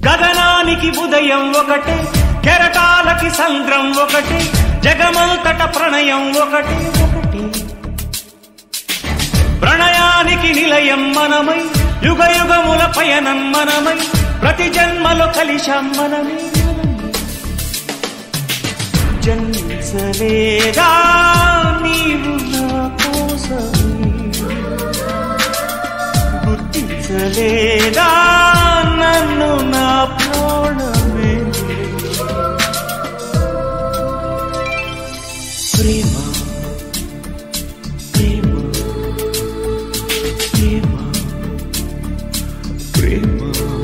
గగనానికి ఉదయం ఒకటే, కెరటాలకి సంద్రం ఒకటే, జగమంతట ప్రణయం ఒకటే ఒకటి. ప్రణయానికి నిలయం మనమై, యుగ యుగముల పయనం మనమై, ప్రతి జన్మలో కలిశాం మనమే. జన్మించలేదా నీవు నా కోసమే, గుర్తించలేదా నన్ను నా ప్రాణమే. ప్రేమ ప్రేమ ప్రేమ ప్రేమ.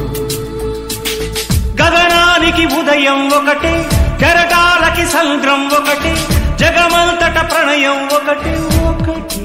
గగనానికి ఉదయం ఒకటే, కెరటాలకి సంద్రం ఒకటే, జగమంతట ప్రణయం ఒకటే ఒకటి.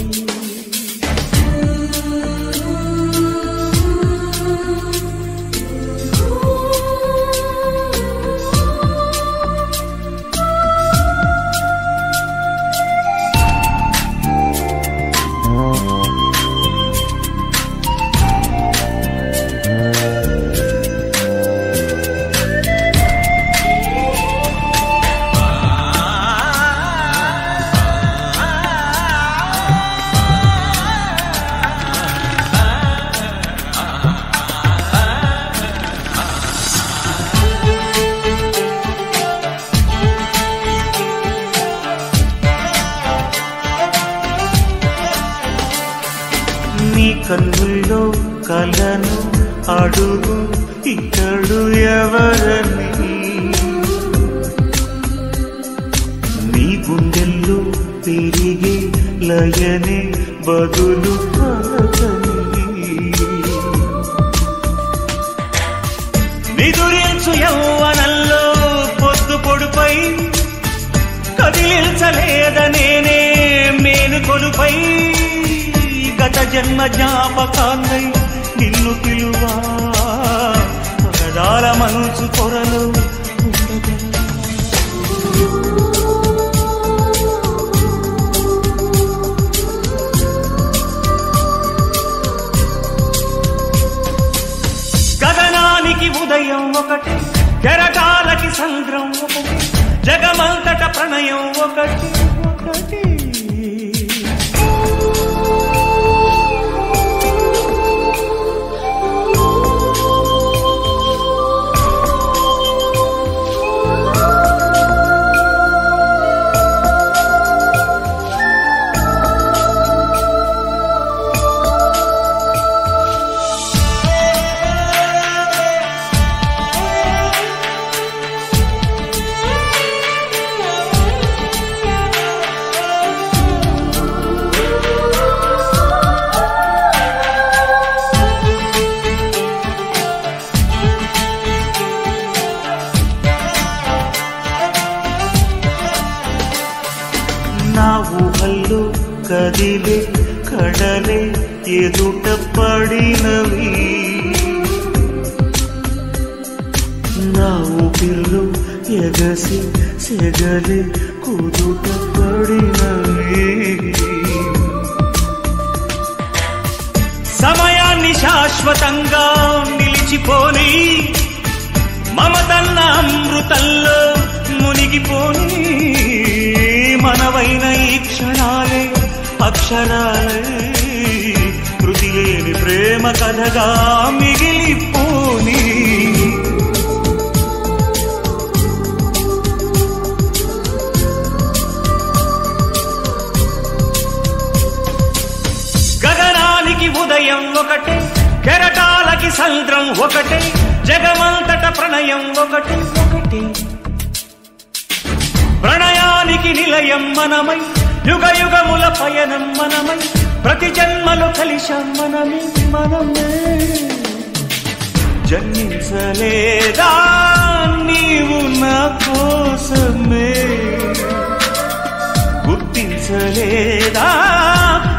నీ కన్నుల్లో కలను అడుగు ఇతడు ఎవరని, నీ గుండెల్లో పెరిగే లయనే బదులు పలకని. నిదురించు యౌవనంలో పొద్దు పొడుపై, కదిలించలేదనేనే మేలుకొలుపై, గత జన్మ జ్ఞాపకాన్నై నిన్ను పిలువా, పగడాల మనసు కొరలు గగనానికి ఉదయం ఒకటి, కెరటాలకి సంద్రం ఒకటి, జగమంతట ప్రణయం ఒకటి ఒకటి. నా ఊహల్లో కదిలే కడలే ఎదుట పడినవి, నా ఊపిర్లు ఎగసి సెగలే కుదుట పడినవి. సమయాన్ని శాశ్వతంగా నిలిచిపోని, మమతన్న అమృతంలో మునిగిపోని, మనవైన ఈ క్షణాలే అక్షరాలే, కృతి లేని ప్రేమ కథగా మిగిలిపోని. గగనానికి ఉదయం ఒకటే, కెరటాలకి సంద్రం ఒకటే, జగమంతట ప్రణయం ఒకటి ఒకటి. ప్రణయానికి నిలయం మనమై, యుగ యుగముల పయనం మనమై, ప్రతి జన్మలో కలిశాం మనమే మనమే. జన్మించలేదా నీవు నా కోసమే, గుర్తించలేదా